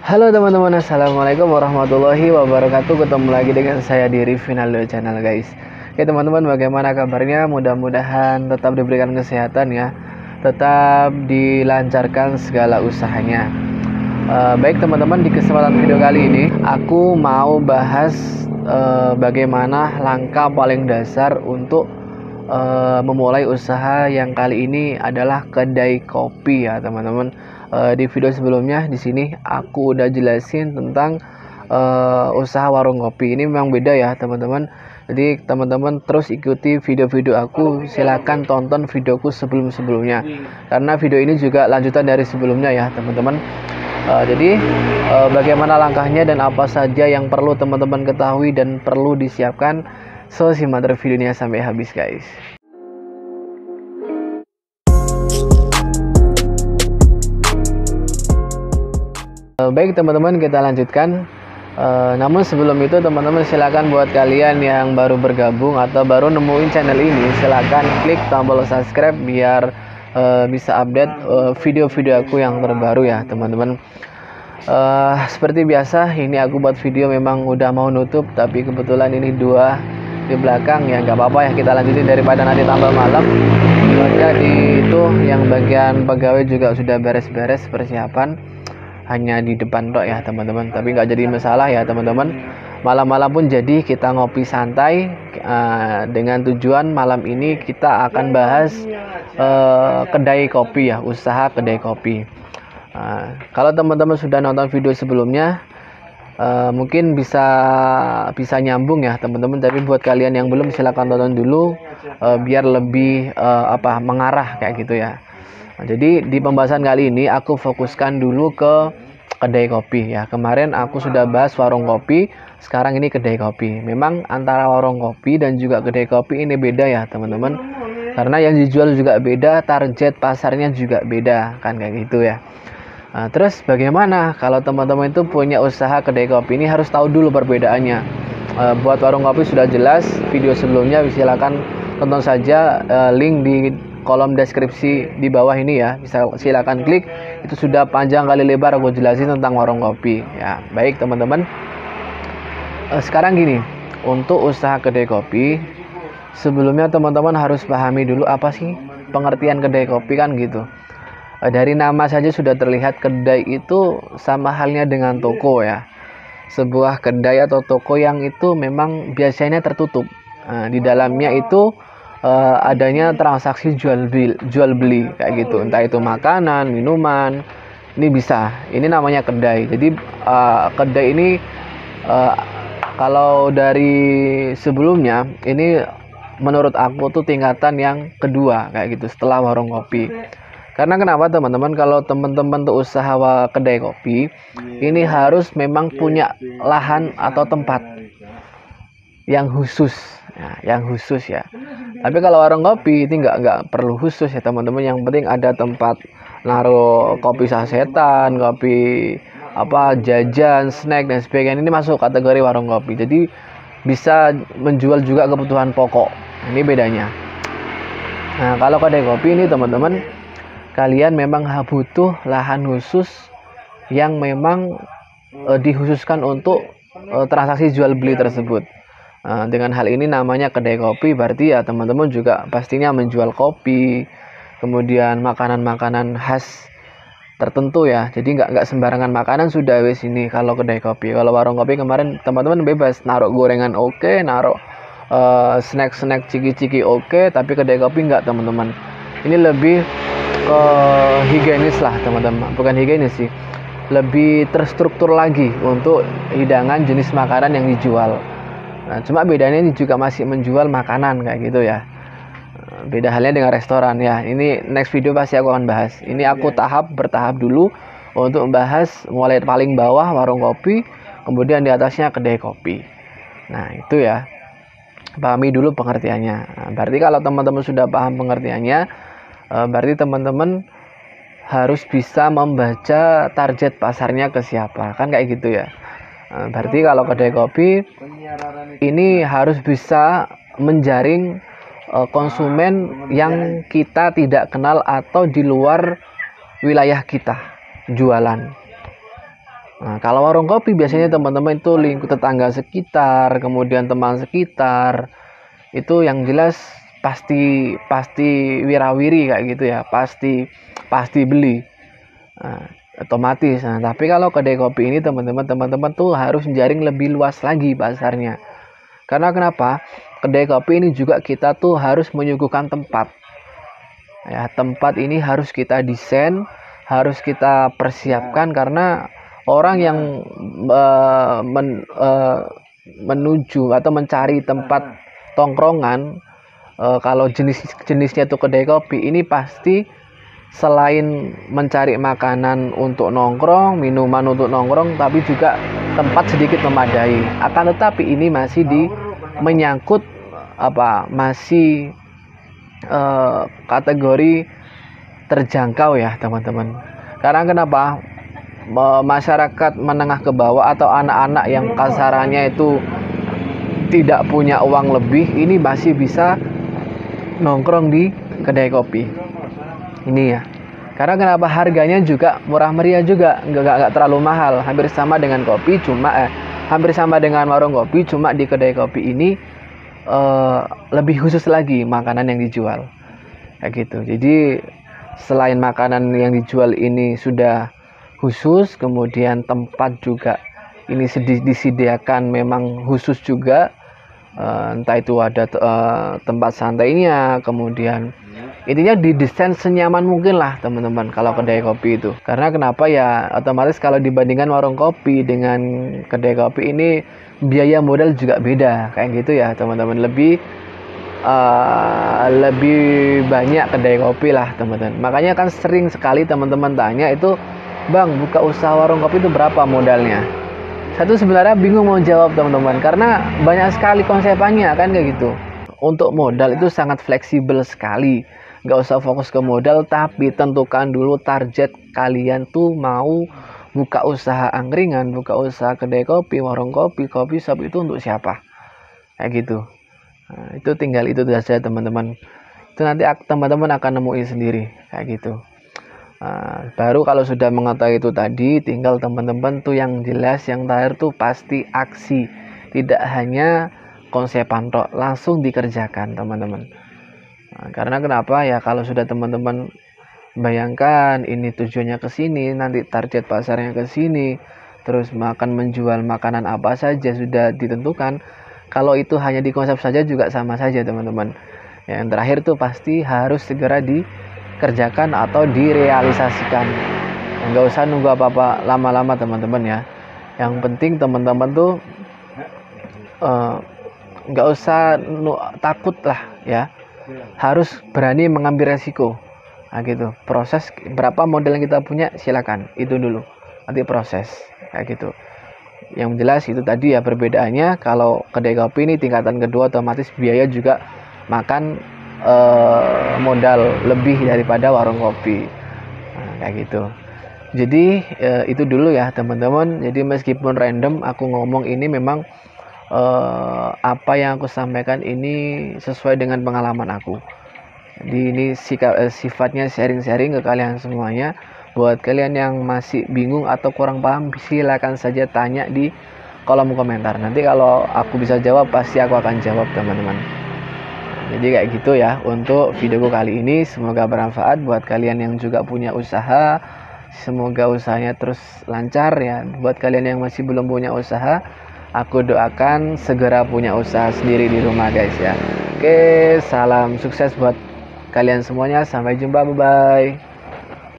Halo teman-teman, assalamualaikum warahmatullahi wabarakatuh. Ketemu lagi dengan saya di Rivinaldo Channel, guys. Oke teman-teman, bagaimana kabarnya? Mudah-mudahan tetap diberikan kesehatan ya, tetap dilancarkan segala usahanya. Baik teman-teman, di kesempatan video kali ini aku mau bahas bagaimana langkah paling dasar untuk memulai usaha yang kali ini adalah kedai kopi ya teman-teman. Di video sebelumnya di sini aku udah jelasin tentang usaha warung kopi. Ini memang beda ya teman-teman. Jadi teman-teman terus ikuti video-video aku, silahkan tonton videoku sebelum-sebelumnya karena video ini juga lanjutan dari sebelumnya ya teman-teman. Jadi bagaimana langkahnya dan apa saja yang perlu teman-teman ketahui dan perlu disiapkan, so simak terus videonya sampai habis, guys. Baik teman-teman, kita lanjutkan. Namun sebelum itu teman-teman, silakan buat kalian yang baru bergabung atau baru nemuin channel ini, silakan klik tombol subscribe biar bisa update video-video aku yang terbaru ya teman-teman. Seperti biasa, ini aku buat video memang udah mau nutup, tapi kebetulan ini dua di belakang ya, nggak apa-apa ya, kita lanjutin daripada nanti tambah malam. Maka di itu yang bagian pegawai juga sudah beres-beres persiapan, hanya di depan tok ya teman-teman, tapi nggak jadi masalah ya teman-teman. Malam-malam pun jadi kita ngopi santai, dengan tujuan malam ini kita akan bahas kedai kopi ya, usaha kedai kopi. Kalau teman-teman sudah nonton video sebelumnya, mungkin bisa nyambung ya teman-teman, tapi buat kalian yang belum, silahkan tonton dulu biar lebih mengarah kayak gitu ya. Nah, jadi di pembahasan kali ini aku fokuskan dulu ke kedai kopi ya. Kemarin aku sudah bahas warung kopi, sekarang ini kedai kopi. Memang antara warung kopi dan juga kedai kopi ini beda ya teman-teman, karena yang dijual juga beda, target pasarnya juga beda kan, kayak gitu ya. Nah, terus bagaimana kalau teman-teman itu punya usaha kedai kopi, ini harus tahu dulu perbedaannya. Buat warung kopi sudah jelas video sebelumnya, silakan tonton saja, link di kolom deskripsi di bawah ini ya, bisa silakan klik, itu sudah panjang kali lebar aku jelasin tentang warung kopi ya. Baik teman-teman, sekarang gini, untuk usaha kedai kopi sebelumnya teman-teman harus pahami dulu apa sih pengertian kedai kopi kan gitu. Dari nama saja sudah terlihat, kedai itu sama halnya dengan toko ya, sebuah kedai atau toko yang itu memang biasanya tertutup. Di dalamnya itu adanya transaksi jual beli kayak gitu, entah itu makanan, minuman, ini bisa, ini namanya kedai. Jadi kedai ini kalau dari sebelumnya ini menurut aku tuh tingkatan yang kedua kayak gitu setelah warung kopi. Karena kenapa teman-teman, kalau teman-teman tuh usaha kedai kopi ini harus memang punya lahan atau tempat yang khusus ya. Tapi kalau warung kopi ini nggak perlu khusus ya teman-teman, yang penting ada tempat naruh kopi sasetan, kopi jajan, snack dan sebagainya, ini masuk kategori warung kopi. Jadi bisa menjual juga kebutuhan pokok, ini bedanya. Nah, kalau kedai kopi ini teman-teman, kalian memang butuh lahan khusus yang memang dikhususkan untuk transaksi jual beli tersebut. Dengan hal ini namanya kedai kopi, berarti ya teman-teman juga pastinya menjual kopi, kemudian makanan-makanan khas tertentu ya. Jadi nggak sembarangan makanan sudah wes ini kalau kedai kopi. Kalau warung kopi kemarin teman-teman bebas naruh gorengan oke, naruh snack-snack ciki-ciki oke, tapi kedai kopi nggak teman-teman. Ini lebih ke higienis lah teman-teman, bukan higienis sih, lebih terstruktur lagi untuk hidangan jenis makanan yang dijual. Nah, cuma bedanya ini juga masih menjual makanan kayak gitu ya. Beda halnya dengan restoran ya. Ini next video pasti aku akan bahas. Ini aku bertahap dulu untuk membahas mulai paling bawah warung kopi, kemudian di atasnya kedai kopi. Nah, itu ya. Pahami dulu pengertiannya. Nah, berarti kalau teman-teman sudah paham pengertiannya, berarti teman-teman harus bisa membaca target pasarnya ke siapa, kan kayak gitu ya. Berarti kalau kedai kopi ini harus bisa menjaring konsumen yang kita tidak kenal atau di luar wilayah kita jualan. Nah, kalau warung kopi biasanya teman-teman itu lingkup tetangga sekitar, kemudian teman sekitar, itu yang jelas pasti wirawiri kayak gitu ya, pasti beli. Nah, otomatis. Nah, tapi kalau kedai kopi ini teman-teman tuh harus jaring lebih luas lagi pasarnya. Karena kenapa? Kedai kopi ini juga kita tuh harus menyuguhkan tempat. Ya, tempat ini harus kita desain, harus kita persiapkan karena orang yang menuju atau mencari tempat tongkrongan, kalau jenisnya itu kedai kopi ini pasti selain mencari makanan untuk nongkrong, minuman untuk nongkrong, tapi juga tempat sedikit memadai. Akan tetapi ini masih menyangkut masih kategori terjangkau ya teman-teman. Karena kenapa? Masyarakat menengah ke bawah atau anak-anak yang kasarannya itu tidak punya uang lebih, ini masih bisa nongkrong di kedai kopi ini ya. Karena kenapa? Harganya juga murah meriah juga, nggak terlalu mahal, hampir sama dengan kopi, hampir sama dengan warung kopi, cuma di kedai kopi ini lebih khusus lagi makanan yang dijual kayak gitu. Jadi selain makanan yang dijual ini sudah khusus, kemudian tempat juga ini disediakan memang khusus juga, entah itu ada tempat santainya, kemudian intinya didesain senyaman mungkin lah teman-teman kalau kedai kopi itu. Karena kenapa ya, otomatis kalau dibandingkan warung kopi dengan kedai kopi ini biaya modal juga beda kayak gitu ya teman-teman. Lebih banyak kedai kopi lah teman-teman. Makanya kan sering sekali teman-teman tanya itu, Bang, buka usaha warung kopi itu berapa modalnya? Satu sebenarnya bingung mau jawab teman-teman, karena banyak sekali konsepannya kan kayak gitu. Untuk modal itu sangat fleksibel sekali. Nggak usah fokus ke modal, tapi tentukan dulu target kalian tuh mau buka usaha angkringan, buka usaha kedai kopi, warung kopi, kopi shop itu untuk siapa? Kayak gitu. Nah, itu tinggal itu saja teman-teman. Itu nanti teman-teman akan nemuin sendiri kayak gitu. Baru kalau sudah mengetahui itu tadi, tinggal teman-teman tuh yang jelas, yang terakhir tuh pasti aksi, tidak hanya konsepan tok, langsung dikerjakan teman-teman. Karena kenapa ya, kalau sudah teman-teman bayangkan ini tujuannya ke sini, nanti target pasarnya ke sini, terus menjual makanan apa saja sudah ditentukan. Kalau itu hanya di konsep saja juga sama saja teman-teman. Yang terakhir tuh pasti harus segera dikerjakan atau direalisasikan. Nggak usah nunggu apa-apa lama-lama teman-teman ya. Yang penting teman-teman tuh nggak usah takut lah ya. Harus berani mengambil resiko. Nah gitu. Proses berapa modal yang kita punya silakan, itu dulu. Nanti proses kayak gitu. Yang jelas itu tadi ya perbedaannya. Kalau kedai kopi ini tingkatan kedua, otomatis biaya juga makan modal lebih daripada warung kopi. Nah, kayak gitu. Jadi itu dulu ya teman-teman. Jadi meskipun random aku ngomong ini, memang apa yang aku sampaikan ini sesuai dengan pengalaman aku. Jadi ini sifatnya sharing-sharing ke kalian semuanya. Buat kalian yang masih bingung atau kurang paham, silakan saja tanya di kolom komentar. Nanti kalau aku bisa jawab, pasti aku akan jawab teman-teman. Jadi kayak gitu ya untuk videoku kali ini. Semoga bermanfaat buat kalian yang juga punya usaha. Semoga usahanya terus lancar ya. Buat kalian yang masih belum punya usaha, aku doakan segera punya usaha sendiri di rumah guys ya. Oke, salam sukses buat kalian semuanya. Sampai jumpa, bye bye.